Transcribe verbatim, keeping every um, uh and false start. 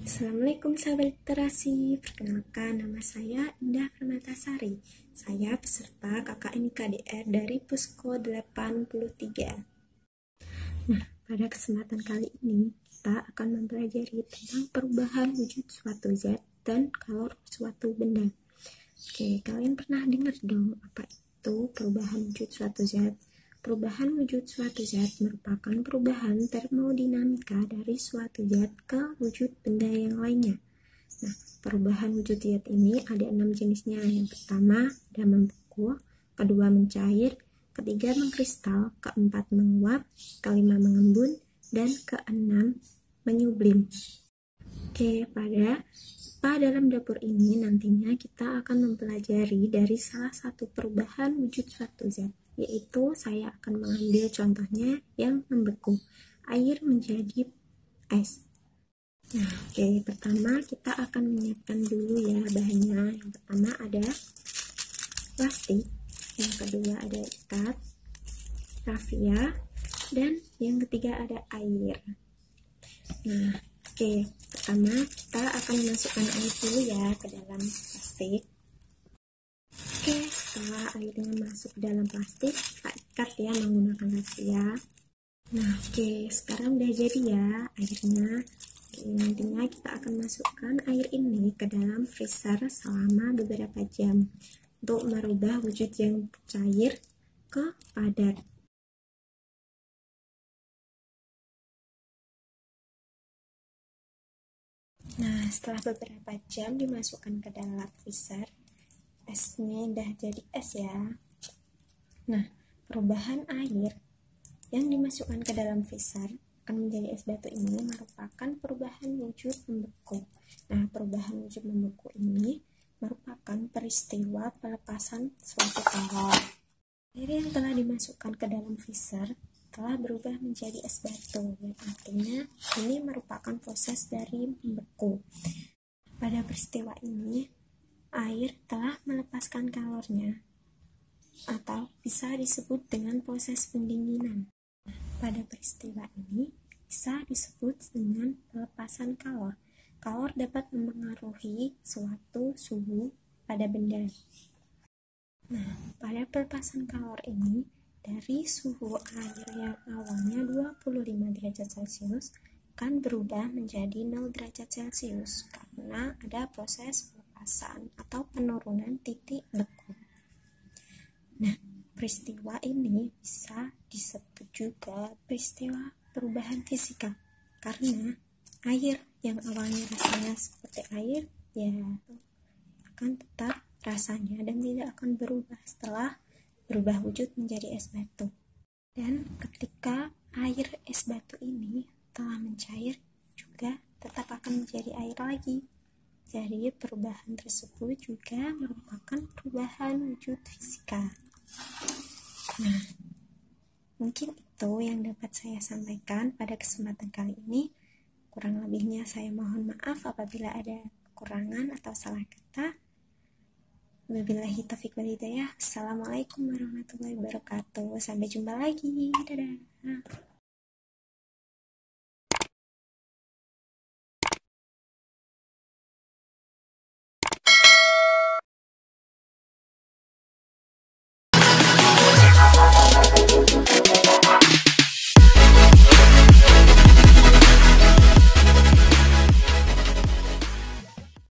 Assalamualaikum sahabat literasi, perkenalkan nama saya Indah Permatasari. Saya peserta K K N K D R dari Pusko delapan puluh tiga. Nah, pada kesempatan kali ini kita akan mempelajari tentang perubahan wujud suatu zat dan kalor suatu benda. Oke, kalian pernah dengar dong apa itu perubahan wujud suatu zat? Perubahan wujud suatu zat merupakan perubahan termodinamika dari suatu zat ke wujud benda yang lainnya. Nah, perubahan wujud zat ini ada enam jenisnya. Yang pertama ada membeku, kedua mencair, ketiga mengkristal, keempat menguap, kelima mengembun, dan keenam menyublim. Oke, pada Pada dalam dapur ini nantinya kita akan mempelajari dari salah satu perubahan wujud suatu zat, yaitu saya akan mengambil contohnya yang membeku, air menjadi es. Nah, oke, pertama kita akan menyiapkan dulu ya bahannya. Yang pertama ada plastik, yang kedua ada ikat, rafia, dan yang ketiga ada air. Nah, oke, pertama kita akan memasukkan air dulu ya ke dalam plastik. Oke, setelah airnya masuk ke dalam plastik, kita ikat ya menggunakan rafia. Nah, oke, sekarang udah jadi ya airnya. Oke, nantinya kita akan masukkan air ini ke dalam freezer selama beberapa jam untuk merubah wujud yang cair ke padat. Nah, setelah beberapa jam dimasukkan ke dalam freezer, esnya udah jadi es ya. Nah, perubahan air yang dimasukkan ke dalam freezer akan menjadi es batu ini merupakan perubahan wujud membeku. Nah, perubahan wujud membeku ini merupakan peristiwa pelepasan suatu kalor. Air yang telah dimasukkan ke dalam freezer telah berubah menjadi es batu, yang artinya ini merupakan proses dari membeku. Pada peristiwa ini, air telah melepaskan kalornya, atau bisa disebut dengan proses pendinginan. Pada peristiwa ini, bisa disebut dengan pelepasan kalor. Kalor dapat mempengaruhi suatu suhu pada benda. Nah, pada pelepasan kalor ini, dari suhu air yang awalnya dua puluh lima derajat Celcius akan berubah menjadi nol derajat Celcius karena ada proses pelepasan atau penurunan titik beku. Nah, peristiwa ini bisa disebut juga peristiwa perubahan fisika karena air yang awalnya rasanya seperti air ya akan tetap rasanya dan tidak akan berubah setelah berubah wujud menjadi es batu. Dan ketika air es batu ini telah mencair, juga tetap akan menjadi air lagi. Jadi perubahan tersebut juga merupakan perubahan wujud fisika. Nah, mungkin itu yang dapat saya sampaikan pada kesempatan kali ini. Kurang lebihnya saya mohon maaf apabila ada kekurangan atau salah kata. Wabillahi taufiq wal hidayah. Assalamualaikum warahmatullahi wabarakatuh. Sampai jumpa lagi. Dadah.